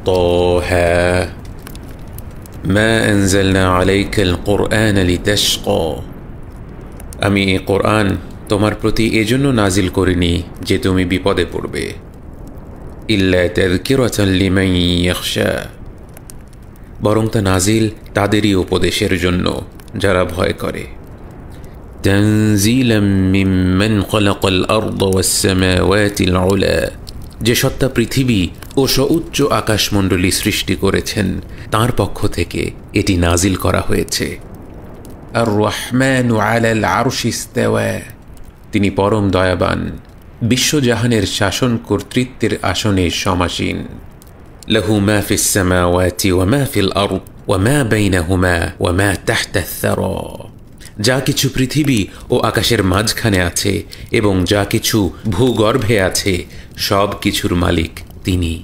طه ما أنزلنا عليك القرآن لتشقى আমি এই কোরআন তোমার প্রতি এজন্য নাজিল করিনি যে তুমি বিপদে পড়বে ইল্লা তাযকিরাতাল লিমান ইয়াখশা বরং তা নাজিল তাদেরই উপদেশের জন্য যারা ভয় করে তানজিলাম মিম্মান খালাকাল আরদা ওয়াস সামাওয়াতিল উলা যে সত্তা পৃথিবী ও সুউচ্চ আকাশমণ্ডলী সৃষ্টি করেছেন তার পক্ষ থেকে এটি নাজিল করা হয়েছে আর রহমানু আলাল আরশি ইস্তাওয়া তিনি পরম দয়াবান বিশ্বজাহানের শাসন কর্তৃত্বের আসনে সমাসীন লাহু মা ফিস সামাওয়াতি ওয়া মা ফিল আরদ ওয়া মা বাইনাহুমা ওয়া মা তাহতা আস-সারা যা কিছু পৃথিবী ও আকাশের মাঝখানে আছে এবং যা কিছু ভূগর্ভে আছে সব কিছুর মালিক তিনি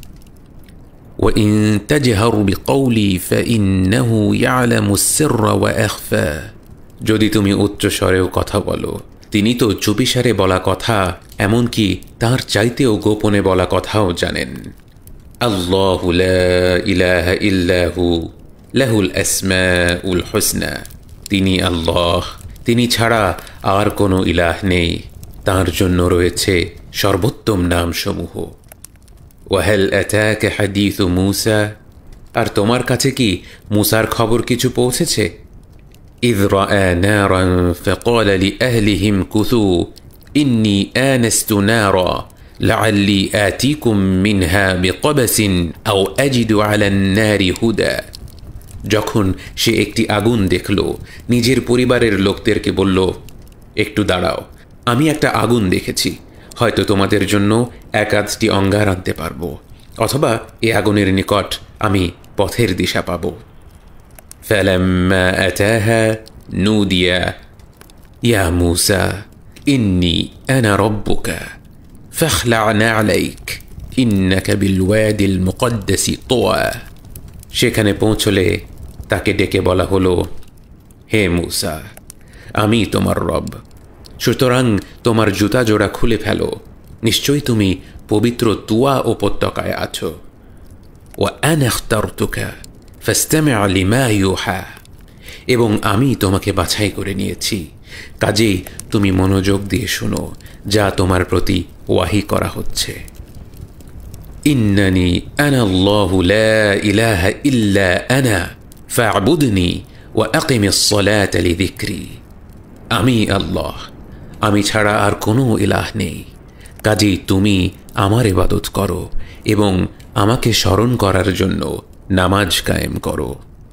وَإِن تَجْهَرْ بِقَوْلِي فَإِنَّهُ يَعْلَمُ السِّرَّ وَأَخْفَى যদি তুমি উচ্চ স্বরেও কথা বলো তিনি তো চুপিসারে বলা কথা এমনকি তার চাইতেও গোপনে বলা কথাও জানেন আল্লাহু লা ইলাহা ইল্লাহু লাহুল আসমাউল হুসনা তিনি আল্লাহ তিনি ছাড়া আর কোনো ইলাহ নেই তার জন্য রয়েছে সর্বোত্তম নামসমূহ ওয়াহাল আতাকা হাদিসু মূসা আর তোমার কাছে কি মূসার খবর কিছু পৌঁছেছে ইয রাআ নারান ফাকালা লিআহলিহিম কুথু ইন্নী আনাস্তু নারা লাআল্লি আতিকুম মিনহা বিকবাসিন আও আজিদু আলান নারি হুদা যখন সে একটি আগুন দেখল নিজের পরিবারের লোকদেরকে বলল একটু দাঁড়াও আমি একটা আগুন দেখেছি হয়তো তোমাদের জন্য একাধটি অঙ্গার আনতে পারবো অথবা এই আগুনের নিকট আমি পথের দিশা পাব ফালাম্মা আতাহা নুদিয়া ইয়া মূসা ইন্নী আনা রাব্বুকা ফাখলা' না'লাইক ইন্নাকা বিল ওয়াদিল মুকদ্দাসি তুওয়া সেখানে পৌঁছলে তাকে ডেকে বলা হলো হে মূসা আমি তোমার রব সুতরাং তোমার জুতা জোড়া খুলে ফেলো নিশ্চয়ই তুমি পবিত্র তুয়া উপত্যকায় আছো ওয়া আনা ইখতারতুকা ফাসতামি' লিমা ইউহা এবং আমি তোমাকে বাছাই করে নিয়েছি কাজেই তুমি মনোযোগ দিয়ে শোনো যা তোমার প্রতি ওয়াহি করা হচ্ছে ইন্নানি আনা আল্লাহু লা ইলাহা ইল্লা আনা ফা'বুদনি ওয়া আকিমিস সালাতা লিযিকরি আমি আল্লাহ আমি ছাড়া আর কোনো ইলাহ নেই কাজেই তুমি আমার ইবাদত করো এবং আমাকে স্মরণ করার জন্য নামাজ কায়েম করো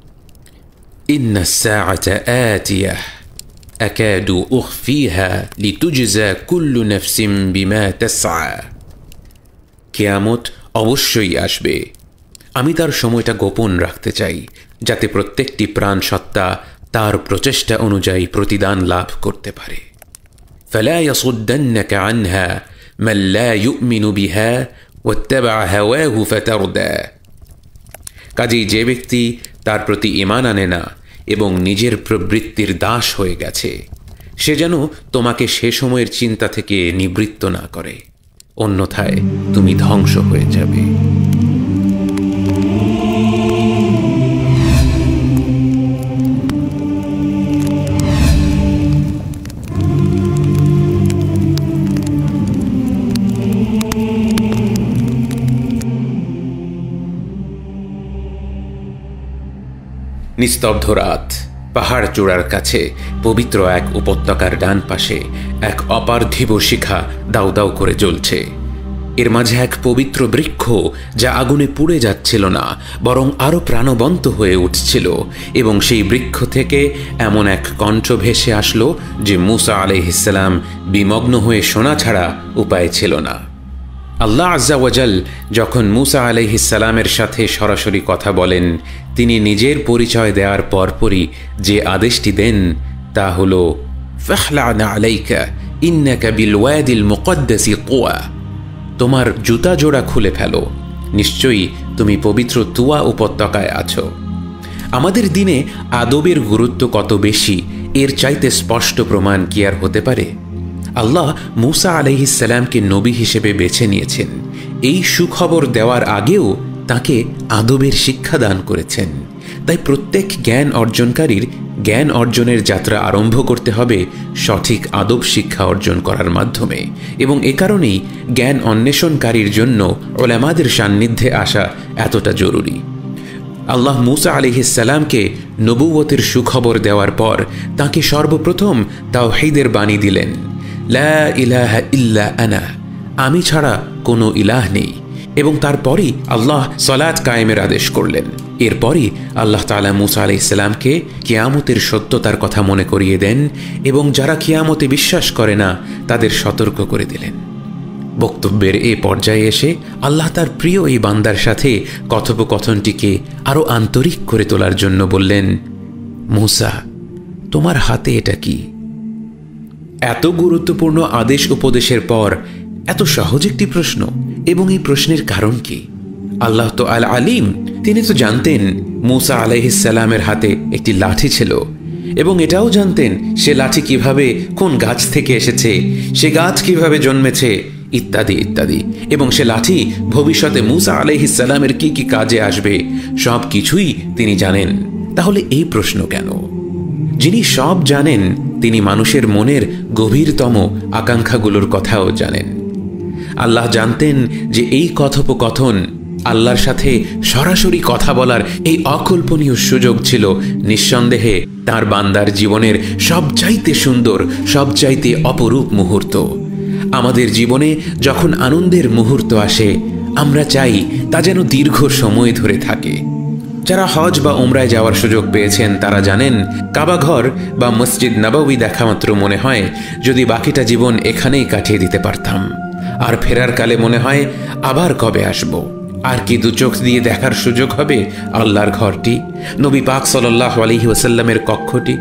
ইন্নাস সাআতা আতিয়াহ আকাদু উখফিহা লিতুজজা কুল্লু নাফসিন বিমা তাসআ কিয়ামত অবশ্যই আসবে আমি তার সময়টা গোপন রাখতে চাই যাতে প্রত্যেকটি প্রাণ সত্তা তার প্রচেষ্টা অনুযায়ী প্রতিদান লাভ করতে পারে فلا يصدنك عنها من لا يؤمن بها واتبع هواه فتردى কাজেই যে ব্যক্তি তার প্রতি ঈমান আনে না এবং নিজের প্রবৃত্তির দাস হয়ে গেছে সে যেন তোমাকে সে সময়ের চিন্তা থেকে নিবৃত্ত না করে অন্যথায় তুমি ধ্বংস হয়ে যাবে নিস্তব্ধ রাত পাহাড় চূড়ার কাছে পবিত্র এক উপত্যকার ডান পাশে এক অপার্থিব শিখা দাউ দাউ করে জ্বলছে এর মাঝে এক পবিত্র বৃক্ষ যা আগুনে পুড়ে যাচ্ছিল না বরং আরো প্রাণবন্ত হয়ে উঠছিল এবং সেই বৃক্ষ থেকে এমন এক কণ্ঠ ভেসে আসলো যে মূসা আলাইহিস সালাম বিমগ্ন হয়ে শোনা ছাড়া উপায় ছিল না আল্লাহ আজ্জা ওয়াজাল যখন মূসা আলাইহিস সালামের সাথে সরাসরি কথা বলেন তিনি নিজের পরিচয় দেওয়ার পরপরই যে আদেশটি দেন তা হলো ফাখলা' না'লাইকা ইন্নাকা বিল ওয়াদিল মুকদ্দাসি তুওয়া তোমার জুতা জোড়া খুলে ফেলো নিশ্চয়ই তুমি পবিত্র তুয়া উপত্যকায় আছো আমাদের দিনে আদবের গুরুত্ব কত বেশি এর চাইতে স্পষ্ট প্রমাণ কি আর হতে পারে আল্লাহ মূসা আলাইহিস সালামকে নবী হিসেবে বেছে নিয়েছেন এই সুখবর দেওয়ার আগেও তাকে আদবের শিক্ষা দান করেছেন। তাই প্রত্যেক জ্ঞান অর্জনকারীর জ্ঞান অর্জনের যাত্রা আরম্ভ করতে হবে সঠিক আদব শিক্ষা অর্জন করার মাধ্যমে, এবং এ কারণেই জ্ঞান অন্বেষণকারীর জন্য উলামাদের সান্নিধ্যে আসা এতটা জরুরি। আল্লাহ মূসা আলাইহিস সালামকে নবুয়তের সুখবর দেওয়ার পর তাকে সর্বপ্রথম তাওহীদের বাণী দিলেন, লা ইলাহা ইল্লা আনা, আমি ছাড়া কোনো ইলাহ নেই। এবং তারপরই আল্লাহ সালাত কায়েমের আদেশ করলেন। এরপরই আল্লাহ তাআলা মূসা আলাইহিস সালামকে কিয়ামতের সত্যতার কথা মনে করিয়ে দেন এবং যারা কিয়ামতে বিশ্বাস করে না তাদের সতর্ক করে দিলেন। বক্তব্যের এ পর্যায়ে এসে আল্লাহ তার প্রিয় এই বান্দার সাথে কথোপকথনটিকে আরও আন্তরিক করে তোলার জন্য বললেন, মূসা, তোমার হাতে এটা কি? এত গুরুত্বপূর্ণ আদেশ উপদেশের পর এত সহজ একটি প্রশ্ন, এবং এই প্রশ্নের কারণ কি? আল্লাহ তো আল আলিম, তিনি তো জানতেন মূসা আলাইহিস সালামের হাতে একটি লাঠি ছিল, এবং এটাও জানতেন সে লাঠি কিভাবে কোন গাছ থেকে এসেছে, সে গাছ কিভাবে জন্মেছে, ইত্যাদি ইত্যাদি। এবং সে লাঠি ভবিষ্যতে মূসা আলাইহিস সালামের কি কি কাজে আসবে সব কিছুই তিনি জানেন। তাহলে এই প্রশ্ন কেন? যিনি সব জানেন তিনি মানুষের মনের গভীরতম আকাঙ্ক্ষাগুলোর কথাও জানেন। আল্লাহ জানতেন যে এই কথোপকথন, আল্লাহর সাথে সরাসরি কথা বলার এই অকল্পনীয় সুযোগ ছিল নিঃসন্দেহে তার বান্দার জীবনের সবচাইতে সুন্দর, সবচাইতে অপরূপ মুহূর্ত। আমাদের জীবনে যখন আনন্দের মুহূর্ত আসে আমরা চাই তা যেন দীর্ঘ সময় ধরে থাকে। যারা হজ বা উমরায় যাওয়ার সুযোগ পেয়েছেন তারা জানেন কাবাঘর বা মসজিদ নববী দেখা মাত্র মনে হয় যদি বাকিটা জীবন এখানেই কাটিয়ে দিতে পারতাম, আর ফেরার কালে মনে হয় আবার কবে আসব, আর কি দু চোখ দিয়ে দেখার সুযোগ হবে আল্লাহর ঘরটি, নবী পাক সাল্লাল্লাহু আলাইহি ওয়াসাল্লামের কক্ষটি।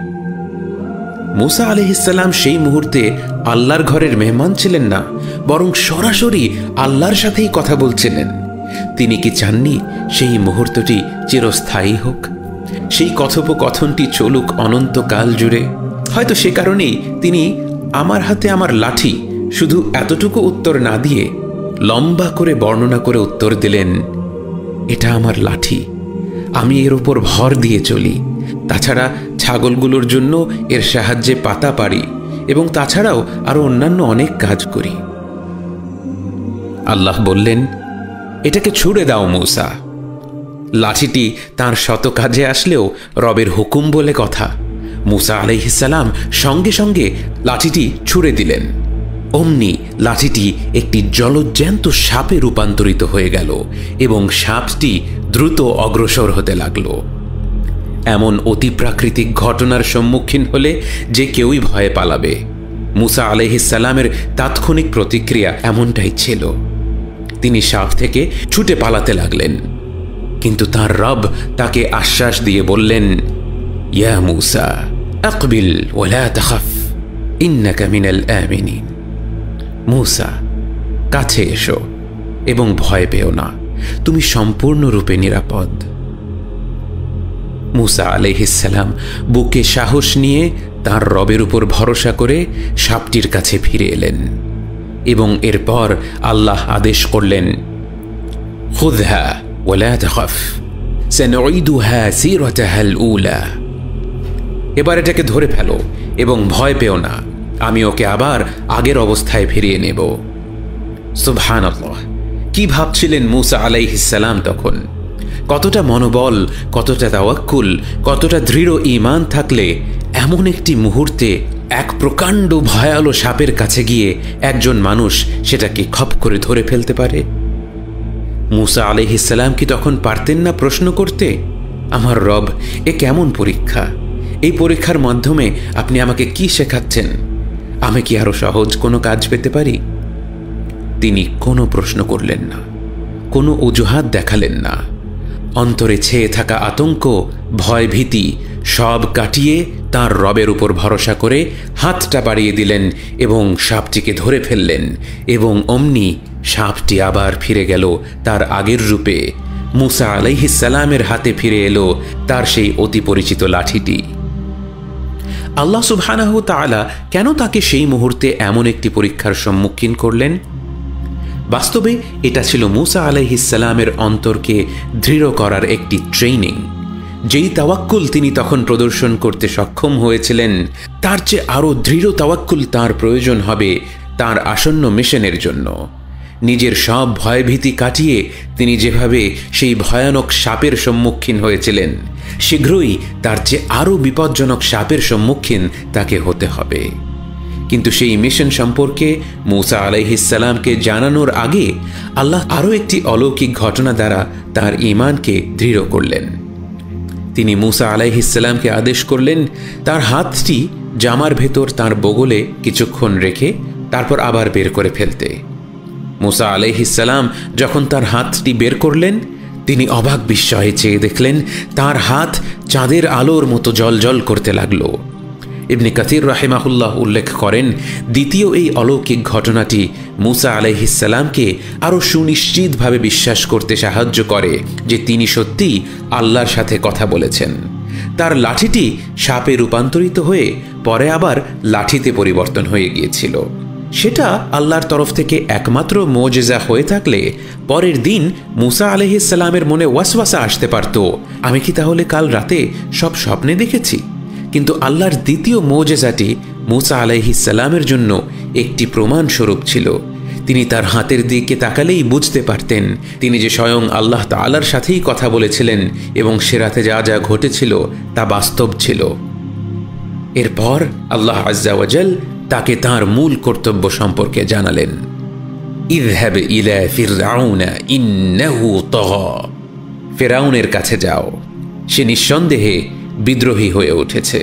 মূসা আলাইহিস সালাম সেই মুহূর্তে আল্লাহর ঘরের মেহমান ছিলেন না, বরং সরাসরি আল্লাহর সাথেই কথা বলছিলেন। তিনি কি চাননি সেই মুহূর্তটি চিরস্থায়ী হোক, সেই কথোপকথনটি চলুক অনন্তকাল জুড়ে? হয়তো সে কারণেই তিনি আমার হাতে আমার লাঠি শুধু এতটুকু উত্তর না দিয়ে লম্বা করে বর্ণনা করে উত্তর দিলেন, এটা আমার লাঠি, আমি এর উপর ভর দিয়ে চলি, তাছাড়া ছাগলগুলোর জন্য এর সাহায্যে পাতা পারি, এবং তাছাড়াও আরো অন্যান্য অনেক কাজ করি। আল্লাহ বললেন, এটাকে ছুঁড়ে দাও মূসা। লাঠিটি তার শত কাজে আসলেও রবের হুকুম বলে কথা। মূসা আলাইহিস সালাম সঙ্গে সঙ্গে লাঠিটি ছুঁড়ে দিলেন। অমনি লাঠিটি একটি জলজ্যান্ত সাপে রূপান্তরিত হয়ে গেল এবং সাপটি দ্রুত অগ্রসর হতে লাগল। এমন অতিপ্রাকৃতিক ঘটনার সম্মুখীন হলে যে কেউই ভয়ে পালাবে। মূসা আলাইহিস সালামের তাৎক্ষণিক প্রতিক্রিয়া এমনটাই ছিল। তিনি সাপ থেকে ছুটে পালাতে লাগলেন, কিন্তু তার রব তাকে আশ্বাস দিয়ে বললেন, ইয়া মূসা আকবিল ওয়ালা তাখাফ ইন্নাকা মিনাল আমিনিন। মূসা, কাছে এসো এবং ভয় পেও না, তুমি সম্পূর্ণরূপে নিরাপদ। মূসা আলাইহিস সালাম বুকে সাহস নিয়ে তার রবের উপর ভরসা করে সাপটির কাছে ফিরে এলেন, এবং এরপর আল্লাহ আদেশ করলেন, খুযহা ওয়ালা তাখাফ সানুঈদুহা সিরাতাহাল উলা। এবার এটাকে ধরে ফেলো এবং ভয় পেও না, আমি ওকে আবার আগের অবস্থায় ফিরিয়ে নেব। সুবহানাল্লাহ! কি ভাবছিলেন মূসা আলাইহিস সালাম তখন? কতটা মনোবল, কতটা তাওয়াক্কুল, কতটা দৃঢ় ঈমান থাকলে এমন একটি মুহূর্তে এক প্রকাণ্ড ভয়ালো সাপের কাছে গিয়ে একজন মানুষ সেটাকে খপ করে ধরে ফেলতে পারে? মূসা আলাইহিস সালাম কি তখন পারতেন না প্রশ্ন করতে, আমার রব, এ কেমন পরীক্ষা? এই পরীক্ষার মাধ্যমে আপনি আমাকে কি শেখাচ্ছেন? আমি কি আরো সহজ কোনো কাজ পেতে পারি? তিনি কোনো প্রশ্ন করলেন না, কোনো অজুহাত দেখালেন না। অন্তরে ছেয়ে থাকা আতঙ্ক, ভয়, ভীতি সব কাটিয়ে তার রবের উপর ভরসা করে হাতটা বাড়িয়ে দিলেন এবং সাপটিকে ধরে ফেললেন, এবং অমনি সাপটি আবার ফিরে গেল তার আগের রূপে। মূসা আলাইহিস সালামের হাতে ফিরে এলো তার সেই অতি পরিচিত লাঠিটি। আল্লাহ সুবহানাহু তাআলা কেন তাকে সেই মুহূর্তে এমন একটি পরীক্ষার সম্মুখীন করলেন? বাস্তবে এটা ছিল মুসা আলাইহিস সালামের অন্তরকে দৃঢ় করার একটি ট্রেনিং। যেই তাওয়াক্কুল তিনি তখন প্রদর্শন করতে সক্ষম হয়েছিলেন, তার চেয়ে আরও দৃঢ় তাওয়াক্কুল তার প্রয়োজন হবে তার আসন্ন মিশনের জন্য। নিজের সব ভয়ভীতি কাটিয়ে তিনি যেভাবে সেই ভয়ানক সাপের সম্মুখীন হয়েছিলেন, শীঘ্রই তার চেয়ে আরও বিপজ্জনক সাপের সম্মুখীন তাকে হতে হবে। কিন্তু সেই মিশন সম্পর্কে মুসা আলাইহিস সালামকে জানানোর আগে আল্লাহ আরও একটি অলৌকিক ঘটনা দ্বারা তার ঈমানকে দৃঢ় করলেন। তিনি মুসা আলাইহিস সালামকে আদেশ করলেন তার হাতটি জামার ভেতর তার বগলে কিছুক্ষণ রেখে তারপর আবার বের করে ফেলতে। মুসা আলাইহিস সালাম যখন তার হাতটি বের করলেন, তিনি অবাক বিস্ময়ে চেয়ে দেখলেন তার হাত চাঁদের আলোর মতো জ্বলজ্বল করতে লাগল। ইবনে কাসির রাহিমাহুল্লাহ উল্লেখ করেন, দ্বিতীয় এই অলৌকিক ঘটনাটি মুসা আলাইহিস সালামকে আরও সুনিশ্চিতভাবে বিশ্বাস করতে সাহায্য করে যে তিনি সত্যিই আল্লাহর সাথে কথা বলেছেন। তার লাঠিটি সাপে রূপান্তরিত হয়ে পরে আবার লাঠিতে পরিবর্তন হয়ে গিয়েছিল। সেটা আল্লাহর তরফ থেকে একমাত্র মুজিজা হয়ে থাকলে পরের দিন মুসা আলাইহিস সালামের মনে ওয়াসওয়াসা আসতে পারত, আমি কি তাহলে কাল রাতে সব স্বপ্নে দেখেছি? কিন্তু আল্লাহর দ্বিতীয় মুজিজাটি মুসা আলাইহিস সালামের জন্য একটি প্রমাণ স্বরূপ ছিল। তিনি তার হাতের দিকে তাকালেই বুঝতে পারতেন তিনি যে স্বয়ং আল্লাহ তাআলার সাথেই কথা বলেছিলেন এবং সে রাতে যা যা ঘটেছিল তা বাস্তব ছিল। এরপর আল্লাহ আজ্জা ওয়াজাল তাকে তার মূল কর্তব্য সম্পর্কে জানালেন, ইযহাব ইলা ফিরআউনা ইন্নাহু তাগা, ফিরআউনের কাছে যাও, সে নিঃসন্দেহে বিদ্রোহী হয়ে উঠেছে।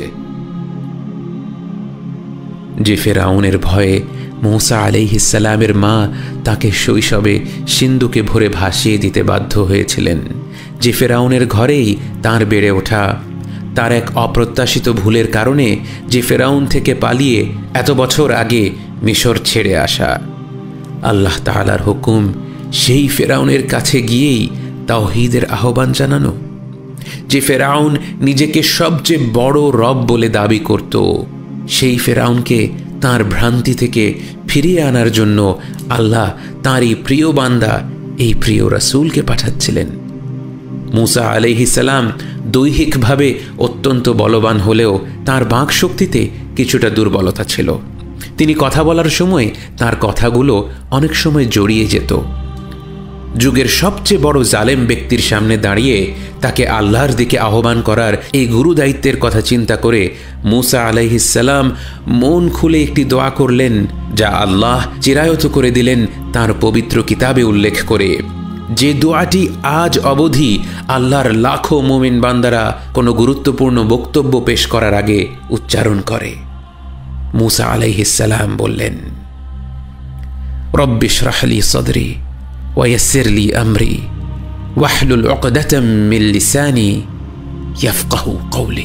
যে ফিরআউনের ভয়ে মুসা আলাইহিস সালামের মা তাকে শৈশবে সিন্ধুকে ভরে ভাসিয়ে দিতে বাধ্য হয়েছিলেন, যে ফিরআউনের ঘরেই তার বেড়ে ওঠা, তার এক অপ্রত্যাশিত ভুলের কারণে যে ফিরআউন থেকে পালিয়ে এত বছর আগে মিশর ছেড়ে আসা, আল্লাহ তাআলার হুকুম সেই ফিরআউনের কাছে গিয়েই তাওহীদের আহ্বান জানানো। যে ফিরআউন নিজেকে সবচেয়ে বড় রব বলে দাবি করত, সেই ফিরআউনকে তার ভ্রান্তি থেকে ফিরিয়ে আনার জন্য আল্লাহ তাঁরই প্রিয় বান্দা এই প্রিয় রাসূলকে পাঠাচ্ছিলেন। মুসা আলাইহিস সালাম দৈহিকভাবে অত্যন্ত বলবান হলেও তার বাকশক্তিতে কিছুটা দুর্বলতা ছিল। তিনি কথা বলার সময় তার কথাগুলো অনেক সময় জড়িয়ে যেত। যুগের সবচেয়ে বড় জালেম ব্যক্তির সামনে দাঁড়িয়ে তাকে আল্লাহর দিকে আহ্বান করার এই গুরু দায়িত্বের কথা চিন্তা করে মুসা আলাইহিস সালাম মন খুলে একটি দোয়া করলেন, যা আল্লাহ চিরায়ত করে দিলেন তার পবিত্র কিতাবে উল্লেখ করে, যে দোয়াটি আজ অবধি আল্লাহর লাখো মুমিন বান্দারা কোনো গুরুত্বপূর্ণ বক্তব্য পেশ করার আগে উচ্চারণ করে। মুসা আলাইহিস সালাম বললেন, রব্বি ইশরাহ লি সাদরি ওয়ায়াসসির লি আমরি ওয়াহলুল উকদাতাম মিন লিসানি ইয়াফকাহু কওলি।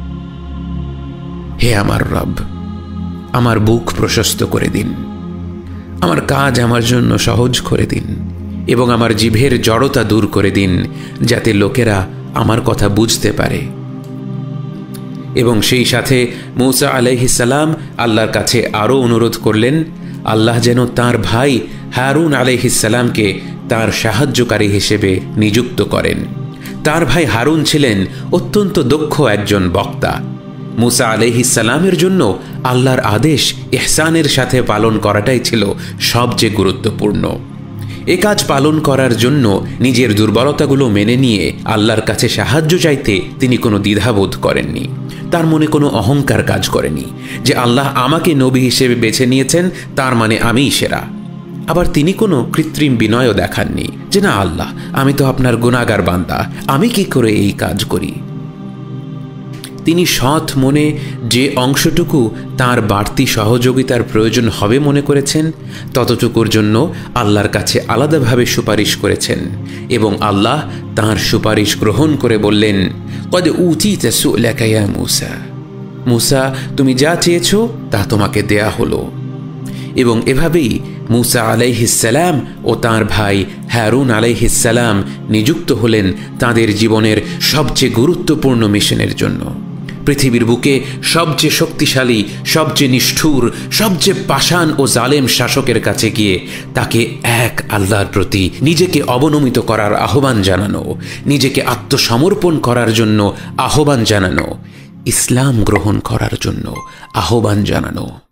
হে আমার রব, আমার বুক প্রশস্ত করে দিন, আমার কাজ আমার জন্য সহজ করে দিন এবং আমার জিভের জড়তা দূর করে দিন, যাতে লোকেরা আমার কথা বুঝতে পারে। এবং সেই সাথে মুসা আলাইহিস সালাম আল্লাহর কাছে আরও অনুরোধ করলেন আল্লাহ যেন তার ভাই হারুন আলাইহিস সালামকে তার সাহায্যকারী হিসেবে নিযুক্ত করেন। তার ভাই হারুন ছিলেন অত্যন্ত দক্ষ একজন বক্তা। মুসা আলাইহিস সালামের জন্য আল্লাহর আদেশ ইহসানের সাথে পালন করাটাই ছিল সবচেয়ে গুরুত্বপূর্ণ। এ কাজ পালন করার জন্য নিজের দুর্বলতাগুলো মেনে নিয়ে আল্লাহর কাছে সাহায্য চাইতে তিনি কোনো দ্বিধাবোধ করেননি। তার মনে কোনো অহংকার কাজ করেনি যে আল্লাহ আমাকে নবী হিসেবে বেছে নিয়েছেন, তার মানে আমিই সেরা। আবার তিনি কোনো কৃত্রিম বিনয়ও দেখাননি যে না আল্লাহ, আমি তো আপনার গুনাহগার বান্দা, আমি কি করে এই কাজ করি। তিনি সৎ মনে যে অংশটুকু তার বাড়তি সহযোগিতার প্রয়োজন হবে মনে করেছেন, ততটুকুর জন্য আল্লাহর কাছে আলাদাভাবে সুপারিশ করেছেন এবং আল্লাহ তাঁর সুপারিশ গ্রহণ করে বললেন, কদ উতিতা সু'লাকা ইয়া মুসা, মুসা তুমি যা চেয়েছ তা তোমাকে দেয়া হলো। এবং এভাবেই মুসা আলাইহিস সালাম ও তাঁর ভাই হারুন আলাইহিস সালাম নিযুক্ত হলেন তাঁদের জীবনের সবচেয়ে গুরুত্বপূর্ণ মিশনের জন্য। পৃথিবীর বুকে সবচেয়ে শক্তিশালী, সবচেয়ে নিষ্ঠুর, সবচেয়ে পাষাণ ও জালেম শাসকের কাছে গিয়ে তাকে এক আল্লাহর প্রতি নিজেকে অবনমিত করার আহ্বান জানানো, নিজেকে আত্মসমর্পণ করার জন্য আহ্বান জানানো, ইসলাম গ্রহণ করার জন্য আহ্বান জানানো।